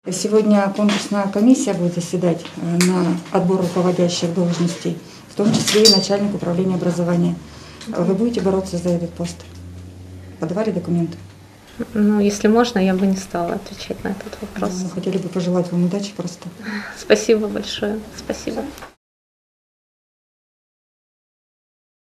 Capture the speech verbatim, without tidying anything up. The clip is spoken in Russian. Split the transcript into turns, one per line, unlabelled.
Сегодня конкурсная комиссия будет заседать на отбор руководящих должностей, в том числе и начальник управления образования. Вы будете бороться за этот пост? Подавали документы?
Ну, если можно, я бы не стала отвечать на этот вопрос.
Мы хотели бы пожелать вам удачи просто.
Спасибо большое. Спасибо.